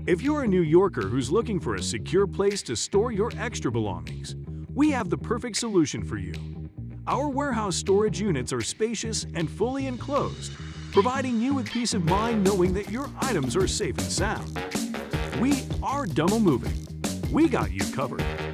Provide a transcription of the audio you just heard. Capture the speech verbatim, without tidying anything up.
If you're a New Yorker who's looking for a secure place to store your extra belongings, we have the perfect solution for you. Our warehouse storage units are spacious and fully enclosed, providing you with peace of mind knowing that your items are safe and sound. We are Dumbo Moving. We got you covered.